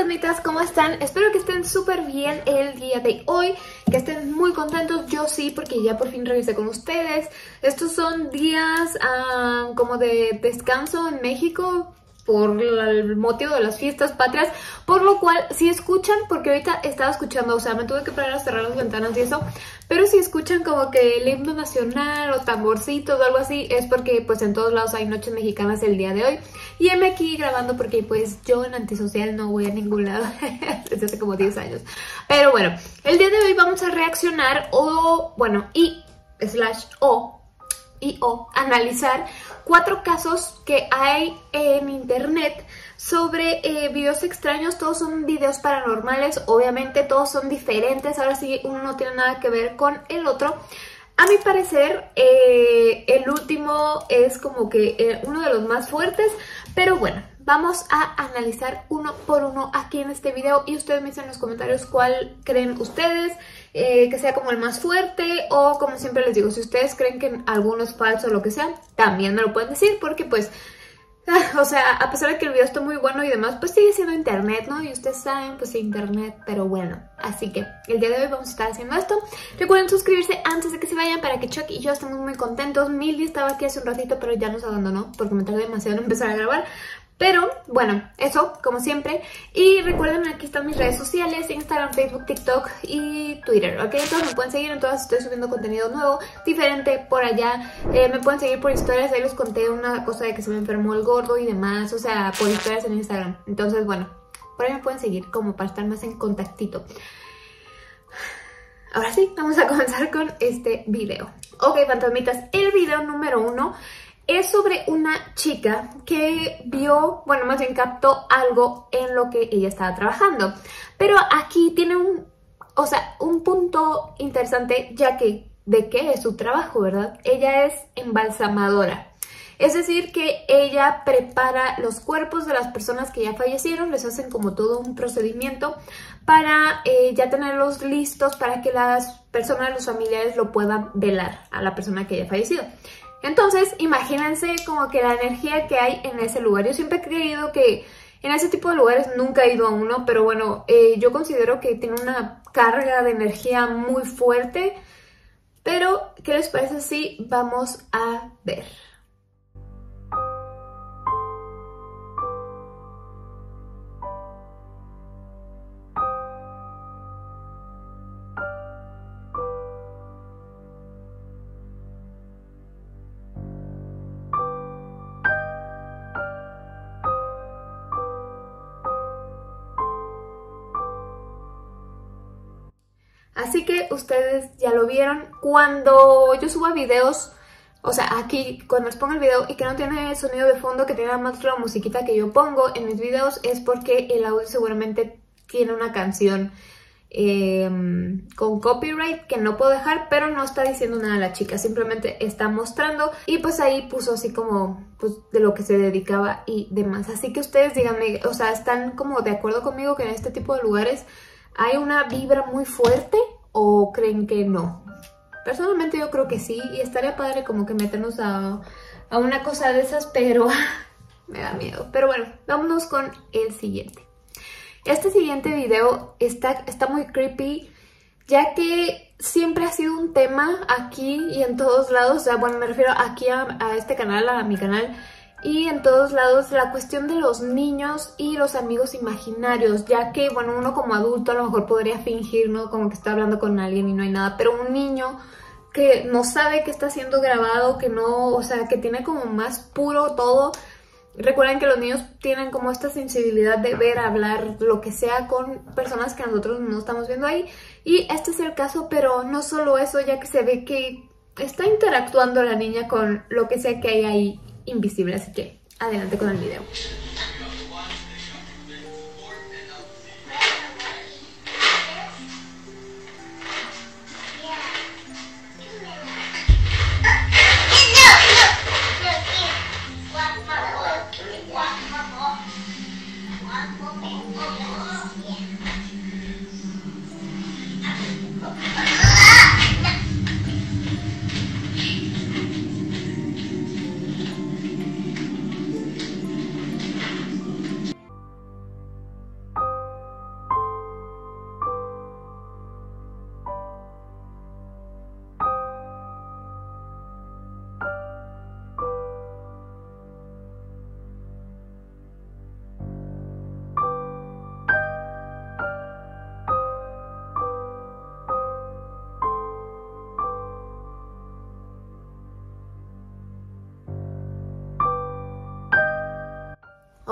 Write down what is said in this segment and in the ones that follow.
fantasmitas, ¿cómo están? Espero que estén súper bien el día de hoy, que estén muy contentos. Yo sí, porque ya por fin regresé con ustedes. Estos son días como de descanso en México por el motivo de las fiestas patrias, por lo cual si escuchan, porque ahorita estaba escuchando, o sea, me tuve que parar a cerrar las ventanas y eso, pero si escuchan como que el himno nacional o tamborcitos o algo así, es porque pues en todos lados hay noches mexicanas el día de hoy. Y heme aquí grabando porque pues yo en Antisocial no voy a ningún lado desde hace como 10 años. Pero bueno, el día de hoy vamos a reaccionar o analizar 4 casos que hay en internet sobre videos extraños. Todos son videos paranormales, obviamente todos son diferentes, ahora sí uno no tiene nada que ver con el otro. A mi parecer el último es como que uno de los más fuertes, pero bueno, vamos a analizar uno por uno aquí en este video y ustedes me dicen en los comentarios cuál creen ustedes que sea como el más fuerte, o como siempre les digo, si ustedes creen que alguno es falso o lo que sea, también me lo pueden decir, porque pues, o sea, a pesar de que el video está muy bueno y demás, pues sigue siendo internet, ¿no? Y ustedes saben, pues internet, pero bueno. Así que el día de hoy vamos a estar haciendo esto. Recuerden suscribirse antes de que se vayan para que Chuck y yo estemos muy contentos. Milly estaba aquí hace un ratito, pero ya nos abandonó porque me tardé demasiado en empezar a grabar. Pero bueno, eso como siempre. Y recuerden, aquí están mis redes sociales: Instagram, Facebook, TikTok y Twitter, ¿ok? Entonces me pueden seguir, en todas estoy subiendo contenido nuevo, diferente por allá. Me pueden seguir por historias, ahí les conté una cosa de que se me enfermó el gordo y demás, o sea, por historias en Instagram. Entonces bueno, por ahí me pueden seguir como para estar más en contactito. Ahora sí, vamos a comenzar con este video. Ok, fantasmitas, el video número 1 es sobre una chica que vio, bueno, más bien captó algo en lo que ella estaba trabajando. Pero aquí tiene un punto interesante, ya que de qué es su trabajo, ¿verdad? Ella es embalsamadora. Es decir, que ella prepara los cuerpos de las personas que ya fallecieron, les hacen como todo un procedimiento para ya tenerlos listos para que las personas, los familiares lo puedan velar a la persona que haya fallecido. Entonces, imagínense como que la energía que hay en ese lugar. Yo siempre he creído que en ese tipo de lugares, nunca he ido a uno, pero bueno, yo considero que tiene una carga de energía muy fuerte. Pero, ¿qué les parece si vamos a ver? Así que ustedes ya lo vieron. Cuando yo suba videos, o sea, aquí cuando les pongo el video y que no tiene sonido de fondo, que tiene nada más la musiquita que yo pongo en mis videos, es porque el audio seguramente tiene una canción con copyright que no puedo dejar, pero no está diciendo nada a la chica, simplemente está mostrando y pues ahí puso así como pues de lo que se dedicaba y demás. Así que ustedes díganme, o sea, ¿están como de acuerdo conmigo que en este tipo de lugares hay una vibra muy fuerte o creen que no? Personalmente yo creo que sí, y estaría padre como que meternos a una cosa de esas, pero me da miedo. Pero bueno, vámonos con el siguiente. Este siguiente video está muy creepy, ya que siempre ha sido un tema aquí y en todos lados. O sea, bueno, me refiero aquí a este canal, a mi canal, y en todos lados, la cuestión de los niños y los amigos imaginarios, ya que, bueno, uno como adulto a lo mejor podría fingir, ¿no? Como que está hablando con alguien y no hay nada, pero un niño que no sabe que está siendo grabado, que no, o sea, que tiene como más puro todo. Recuerden que los niños tienen como esta sensibilidad de ver, hablar, lo que sea con personas que nosotros no estamos viendo ahí. Y este es el caso, pero no solo eso, ya que se ve que está interactuando la niña con lo que sea que hay ahí invisible. Así que adelante con el video.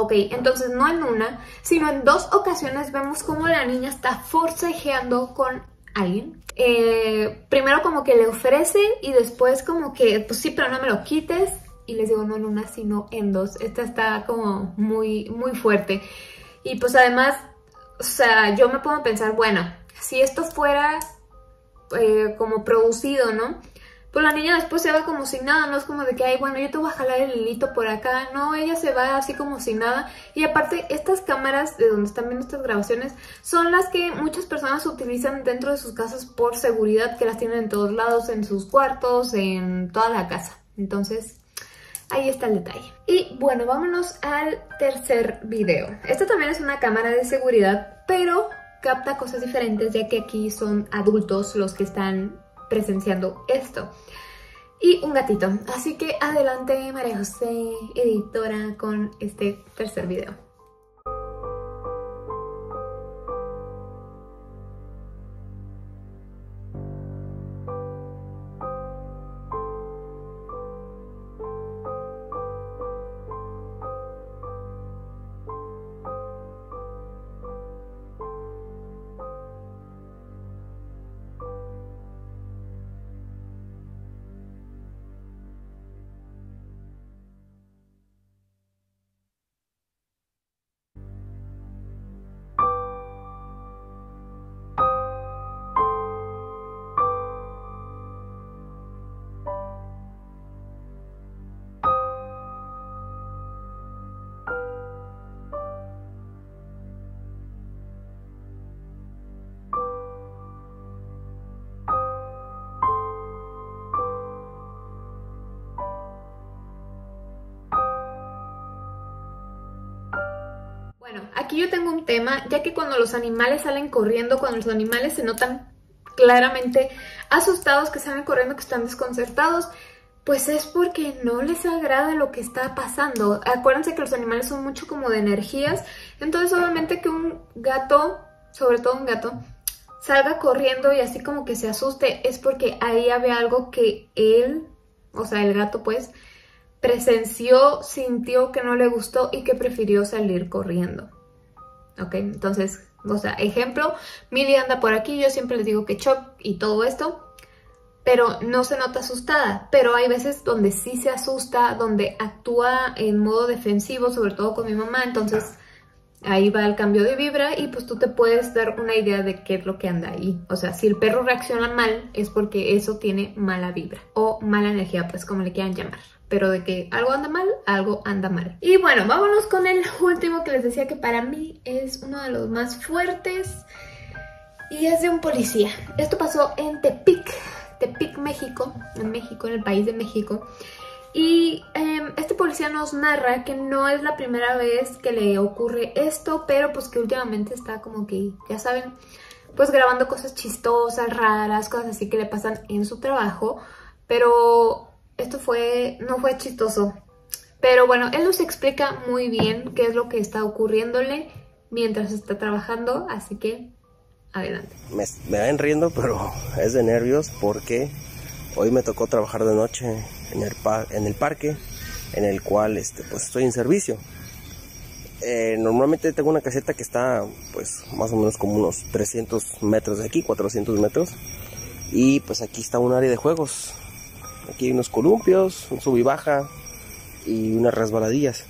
Ok, entonces no en una, sino en 2 ocasiones vemos como la niña está forcejeando con alguien. Primero como que le ofrece y después como que, pues sí, pero no me lo quites. Y les digo, no en una, sino en 2. Esta está como muy, muy fuerte. Y pues además, o sea, yo me pongo a pensar, bueno, si esto fuera como producido, ¿no? Pues la niña después se va como sin nada, no es como de que, ay, bueno, yo te voy a jalar el hilito por acá. No, ella se va así como sin nada. Y aparte, estas cámaras de donde están viendo estas grabaciones son las que muchas personas utilizan dentro de sus casas por seguridad, que las tienen en todos lados, en sus cuartos, en toda la casa. Entonces, ahí está el detalle. Y bueno, vámonos al tercer video. Este también es una cámara de seguridad, pero capta cosas diferentes, ya que aquí son adultos los que están presenciando esto. Y un gatito. Así que adelante, María José, editora, con este tercer video. Bueno, aquí yo tengo un tema, ya que cuando los animales salen corriendo, cuando los animales se notan claramente asustados, que salen corriendo, que están desconcertados, pues es porque no les agrada lo que está pasando. Acuérdense que los animales son mucho como de energías, entonces obviamente que un gato, sobre todo un gato, salga corriendo y así como que se asuste, es porque ahí había algo que él, o sea, el gato pues, presenció, sintió que no le gustó y que prefirió salir corriendo. ¿Ok? Entonces, o sea, ejemplo, Millie anda por aquí, yo siempre les digo que Choc y todo esto, pero no se nota asustada. Pero hay veces donde sí se asusta, donde actúa en modo defensivo, sobre todo con mi mamá, entonces ahí va el cambio de vibra y pues tú te puedes dar una idea de qué es lo que anda ahí. O sea, si el perro reacciona mal es porque eso tiene mala vibra o mala energía, pues como le quieran llamar. Pero de que algo anda mal, algo anda mal. Y bueno, vámonos con el último que les decía que para mí es uno de los más fuertes. Y es de un policía. Esto pasó en Tepic, México. En el país de México. Y este policía nos narra que no es la primera vez que le ocurre esto, pero pues que últimamente está como que, ya saben, pues grabando cosas chistosas, raras, cosas así que le pasan en su trabajo. Pero esto no fue chistoso. Pero bueno, él nos explica muy bien qué es lo que está ocurriéndole mientras está trabajando, así que adelante. Me ven riendo, pero es de nervios porque hoy me tocó trabajar de noche en el parque, en el cual pues estoy en servicio. Normalmente tengo una caseta que está pues más o menos como unos 300 metros de aquí, 400 metros. Y pues aquí está un área de juegos. Aquí hay unos columpios, un sub y baja y unas resbaladillas.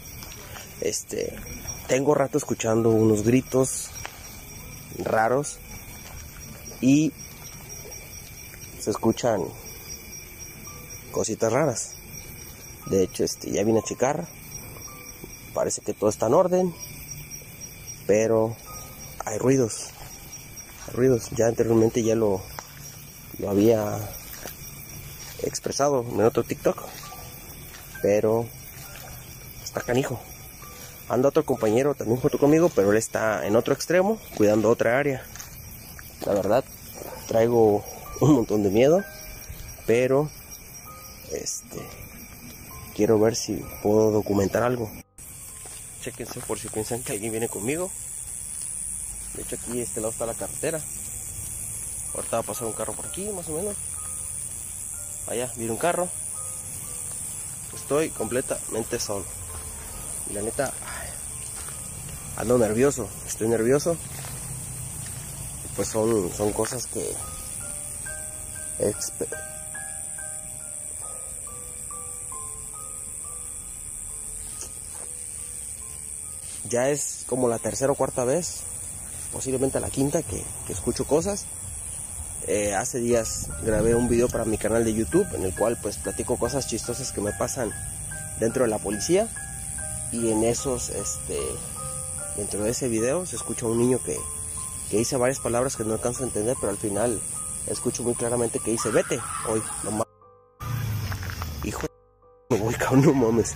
Tengo rato escuchando unos gritos raros y se escuchan cositas raras. De hecho, ya vine a checar. Parece que todo está en orden, pero hay ruidos. Ya anteriormente ya lo había expresado en otro TikTok, pero está canijo. Anda otro compañero también junto conmigo, pero él está en otro extremo cuidando otra área. La verdad, traigo un montón de miedo, pero quiero ver si puedo documentar algo. Chéquense por si piensan que alguien viene conmigo. De hecho, aquí este lado está la carretera. Ahorita va a pasar un carro por aquí, más o menos. Allá viene un carro. Estoy completamente solo. Y la neta, ando nervioso, estoy nervioso. Pues son cosas que ya es como la tercera o cuarta vez, posiblemente la quinta, que escucho cosas. Hace días grabé un video para mi canal de YouTube en el cual pues platico cosas chistosas que me pasan dentro de la policía, y en esos dentro de ese video se escucha un niño que dice varias palabras que no alcanzo a entender, pero al final escucho muy claramente que dice vete hoy, no mames. Hijo de... me voy, cabrón, no mames.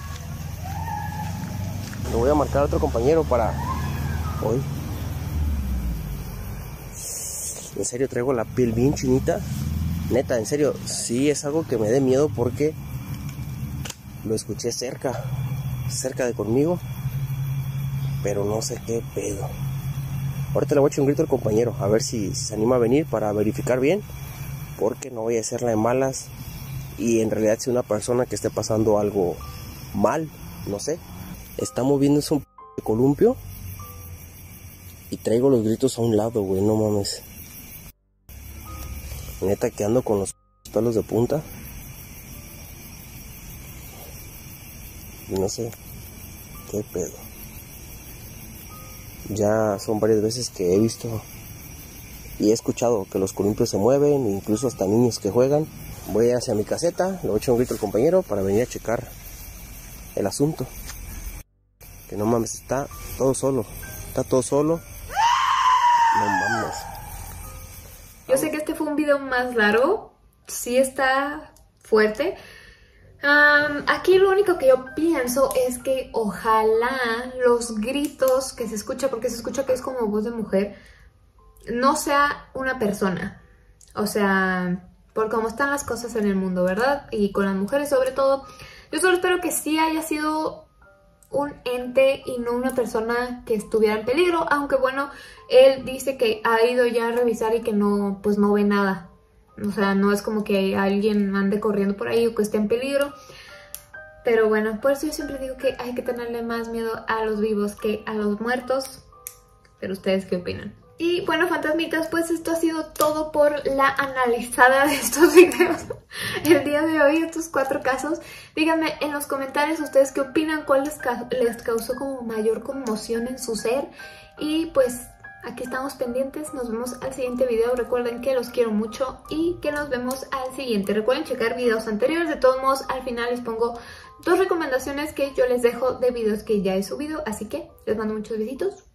Le voy a marcar a otro compañero para hoy. En serio, traigo la piel bien chinita. Neta, en serio, sí es algo que me dé miedo porque lo escuché cerca de conmigo, pero no sé qué pedo. Ahorita le voy a echar un grito al compañero, a ver si se anima a venir para verificar bien, porque no voy a hacerla de malas y en realidad si una persona que esté pasando algo mal, no sé. Está moviéndose un columpio y traigo los gritos a un lado, güey, no mames. Neta que ando con los pelos de punta. Y no sé qué pedo. Ya son varias veces que he visto y he escuchado que los columpios se mueven, incluso hasta niños que juegan. Voy hacia mi caseta, le voy a echar un grito al compañero para venir a checar el asunto. Que no mames, está todo solo. Está todo solo. No mames. Yo sé que este fue un video más largo. Sí está fuerte. Aquí lo único que yo pienso es que ojalá los gritos que se escucha, porque se escucha que es como voz de mujer, no sea una persona. O sea, por cómo están las cosas en el mundo, ¿verdad? Y con las mujeres sobre todo. Yo solo espero que sí haya sido un ente y no una persona que estuviera en peligro, aunque bueno, él dice que ha ido ya a revisar y que no, pues no ve nada. O sea, no es como que alguien ande corriendo por ahí o que esté en peligro. Pero bueno, por eso yo siempre digo que hay que tenerle más miedo a los vivos que a los muertos. Pero ¿ustedes qué opinan? Y bueno, fantasmitas, pues esto ha sido todo por la analizada de estos videos el día de hoy, estos 4 casos. Díganme en los comentarios ustedes qué opinan, cuál les causó como mayor conmoción en su ser. Y pues aquí estamos pendientes, nos vemos al siguiente video. Recuerden que los quiero mucho y que nos vemos al siguiente. Recuerden checar videos anteriores, de todos modos al final les pongo 2 recomendaciones que yo les dejo de videos que ya he subido. Así que les mando muchos besitos.